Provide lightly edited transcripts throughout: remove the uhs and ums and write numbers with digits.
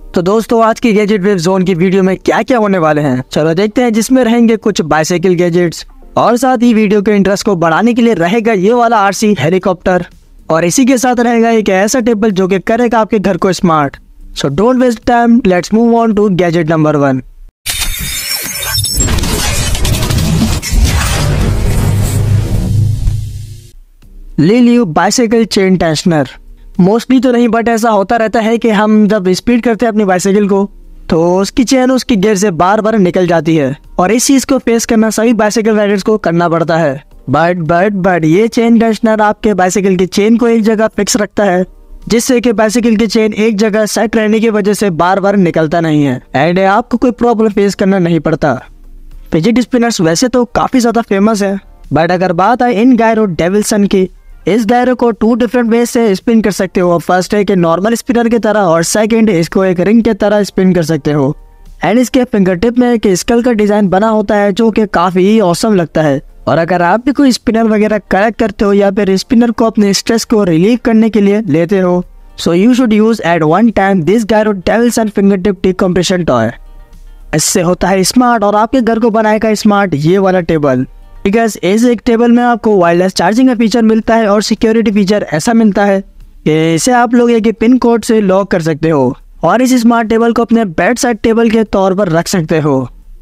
तो दोस्तों आज की गैजेट वेब जोन की वीडियो में क्या क्या होने वाले हैं चलो देखते हैं, जिसमें रहेंगे कुछ बाइसाइकिल गैजेट्स और साथ ही वीडियो के इंटरेस्ट को बढ़ाने के लिए रहेगा ये वाला आरसी हेलीकॉप्टर और इसी के साथ रहेगा एक ऐसा टेबल जो कि करेगा आपके घर को smart. So don't waste time, let's move on to gadget number 1। लिलियो बाइसाइकिल चेन टेंशनर। मोस्टली तो नहीं बट ऐसा होता रहता है कि हम जब स्पीड करते हैं अपनी बाइसाइकिल को तो उसकी चेन उसकी गियर से बार बार निकल जाती है और इस चीज को फेस करना सभी बाइसाइकिल राइडर्स को करना पड़ता है। बट ये चेन टेंशनर आपके बाइसाइकिल की चेन को एक जगह फिक्स रखता है, जिससे कि बाइसाइकिल की चेन एक जगह सेट रहने की वजह से बार बार निकलता नहीं है एंड आपको कोई प्रॉब्लम फेस करना नहीं पड़ता। फिजिट स्पिनर्स वैसे तो काफी ज्यादा फेमस है, बट अगर बात आए इन गायरो डेविल्सन की, इस गायरो को 2 डिफरेंट वे से स्पिन कर सकते हो। फर्स्ट है कि नॉर्मल स्पिनर की तरह और सेकंड इसको एक रिंग की तरह स्पिन कर सकते हो। एंड इसके फिंगर टिप में एक स्कल का डिजाइन बना होता है जो कि काफी ऑसम लगता है। और अगर आप भी कोई स्पिनर वगैरह कलेक्ट करते हो या फिर स्पिनर को अपने स्ट्रेस को रिलीव करने के लिए लेते हो, so you should use at one time this gyro डेविल्सन फिंगर टिप डिकम्प्रेशन टॉय। इससे होता है स्मार्ट और आपके घर को बनाएगा स्मार्ट ये वाला टेबल। बिकॉज इस एक टेबल में आपको वायरलेस चार्जिंग का फीचर मिलता है और सिक्योरिटी फीचर ऐसा मिलता है कि इसे आप लोग एक पिन कोड से लॉक कर सकते हो और इस स्मार्ट टेबल को अपने बेड साइड टेबल के तौर पर रख सकते हो।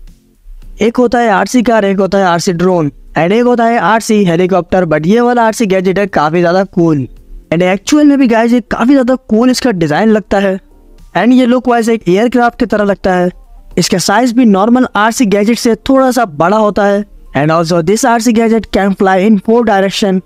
एक होता है आरसी कार, एक होता है आरसी ड्रोन एंड एक होता है आरसी हेलीकॉप्टर। बट ये वाला आरसी गैजेट है काफी ज्यादा कूल एंड एक्चुअल में भी गाइस ये काफी ज्यादा कूल इसका डिजाइन लगता है एंड ये लुक वाइज एक एयरक्राफ्ट की तरह लगता है। इसका साइज भी नॉर्मल आरसी गैजेट से थोड़ा सा बड़ा होता है and also this RC gadget can fly in 4 direction.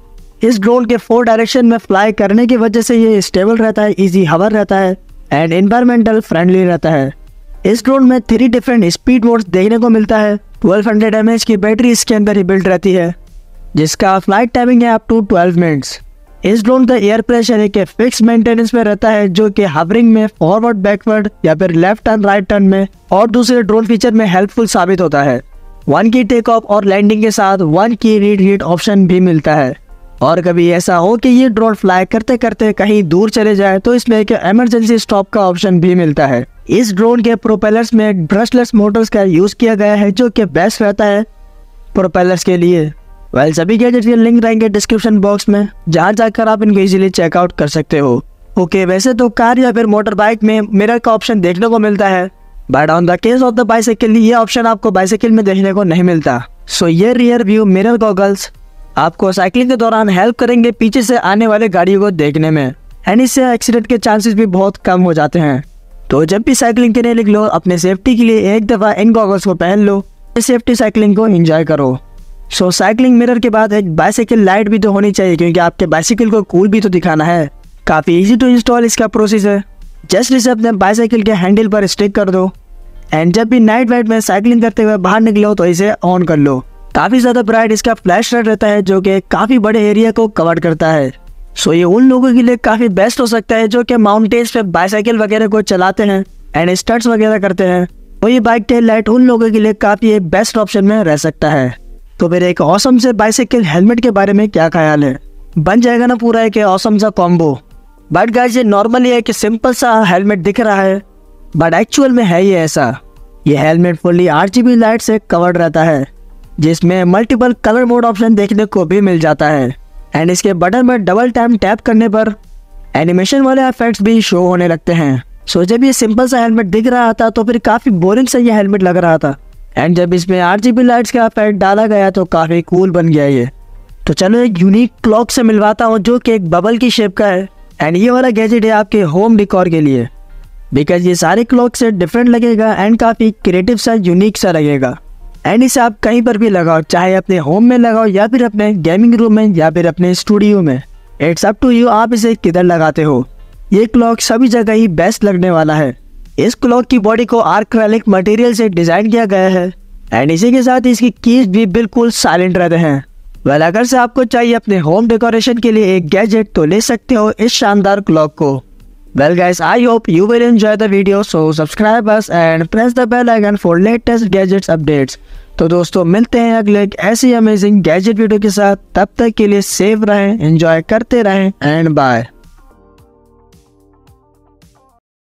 इस ड्रोन के 4 डायरेक्शन में फ्लाई करने की वजह से ये स्टेबल रहता है, इजी हवर रहता है एंड एनवायरमेंटल फ्रेंडली रहता है। इस ड्रोन में 3 डिफरेंट स्पीड मोड्स देखने को मिलता है। 1200 mAh की बैटरी इसके अंदर ही बिल्ड रहती है, जिसका फ्लाइट टाइमिंग है अप टू 12 मिनट्स। इस ड्रोन का एयर प्रेशर एक फिक्स मेंटेनेंस में रहता है जो कि हवरिंग में फॉरवर्ड बैकवर्ड या फिर लेफ्ट टर्न राइट टर्न में और दूसरे ड्रोन फीचर में हेल्पफुल साबित होता है। 1 की टेक ऑफ और लैंडिंग के साथ 1 की रीड हीट ऑप्शन भी मिलता है और कभी ऐसा हो कि ये ड्रोन फ्लाई करते करते कहीं दूर चले जाए तो इसमें एक इमरजेंसी स्टॉप का ऑप्शन भी मिलता है। इस ड्रोन के प्रोपेलर्स में ब्रशलेस मोटर्स का यूज किया गया है जो कि बेस्ट रहता है प्रोपेलर्स के लिए। सभी गैजेट्स के लिंक रहेंगे डिस्क्रिप्शन बॉक्स में, जहां जाकर आप इनको इजीली चेकआउट कर सकते हो। ओके, वैसे तो कार या फिर मोटर बाइक में मिरर का ऑप्शन देखने को मिलता है, but on the case of the bicycle ये ऑप्शन आपको बाइसाइकिल में देखने को नहीं मिलता। सो ये रियर व्यू मिरर गॉगल्स आपको साइकिलिंग के दौरान हेल्प करेंगे पीछे से आने वाले गाड़ियों को देखने में एंड इससे एक्सीडेंट के चांसेस भी बहुत कम हो जाते हैं। तो जब भी साइकिलिंग के लिए निकलो अपने सेफ्टी के लिए एक दफ़ा इन गॉगल्स को पहन लो, सेफ्टी साइकिलिंग को एंजॉय करो। सो साइकिलिंग मिरर के बाद एक बाइसाइकिल लाइट भी तो होनी चाहिए क्योंकि आपके बाइसाइकिल को कूल भी तो दिखाना है। काफ़ी इजी टू इंस्टॉल इसका प्रोसेस है। जस्ट इसे अपने बाइसाइकिल के हैंडल पर स्टिक कर दो एंड जब भी नाइट वाइट में साइकिलिंग करते हुए बाहर निकलो तो इसे ऑन कर लो। काफ़ी ज़्यादा ब्राइट इसका फ्लैश लाइट रहता है जो कि काफ़ी बड़े एरिया को कवर करता है। सो ये उन लोगों के लिए काफ़ी बेस्ट हो सकता है जो कि माउंटेन्स पे बाइसाइकिल वगैरह को चलाते हैं एंड स्टंट्स वगैरह करते हैं, तो ये बाइक टेल लाइट उन लोगों के लिए काफ़ी एक बेस्ट ऑप्शन में रह सकता है। तो फिर एक ऑसम से बाइसाइकिल हेलमेट के बारे में क्या ख्याल है? बन जाएगा ना पूरा एक ऑसम सा कॉम्बो। बट गाइस ये नॉर्मली एक सिंपल सा हेलमेट दिख रहा है, बट एक्चुअल में है ये ऐसा। ये हेलमेट फुल्ली RGB लाइट से कवर्ड रहता है, जिसमें मल्टीपल कलर मोड ऑप्शन देखने को भी मिल जाता है एंड इसके बटन में डबल टाइम टैप करने पर एनिमेशन वाले इफेक्ट्स भी शो होने लगते हैं। सो जब ये सिंपल सा हेलमेट दिख रहा था तो फिर काफ़ी बोरिंग सा ये हेलमेट लग रहा था एंड जब इसमें RGB लाइट्स का इफेक्ट डाला गया तो काफ़ी कूल बन गया ये। तो चलो एक यूनिक क्लॉक से मिलवाता हूँ जो कि एक बबल की शेप का है एंड ये वाला गैजेट है आपके होम डिकॉर के लिए, बिकॉज ये सारे क्लॉक से डिफरेंट लगेगा एंड काफ़ी क्रिएटिव सा यूनिक सा लगेगा एंड इसे आप कहीं पर भी लगाओ, चाहे अपने होम में लगाओ या फिर अपने गेमिंग रूम में या फिर अपने स्टूडियो में। इट्स अप टू यू आप इसे किधर लगाते हो। ये क्लॉक सभी जगह ही बेस्ट लगने वाला है। इस क्लॉक की बॉडी को आर्क्रेलिक मटेरियल से डिजाइन किया गया है एंड इसी के साथ इसकी कीज भी बिल्कुल साइलेंट रहते हैं। अगर से आपको चाहिए अपने होम डेकोरेशन के लिए एक गैजेट तो ले सकते हो इस शानदार क्लॉक को। Well guys, I hope you will enjoy the video, so subscribe us and press the bell icon for latest gadgets updates. तो दोस्तों मिलते हैं अगले एक ऐसी अमेजिंग गैजेट वीडियो के साथ। तब तक के लिए सेफ रहें, एंजॉय करते रहें एंड बाय।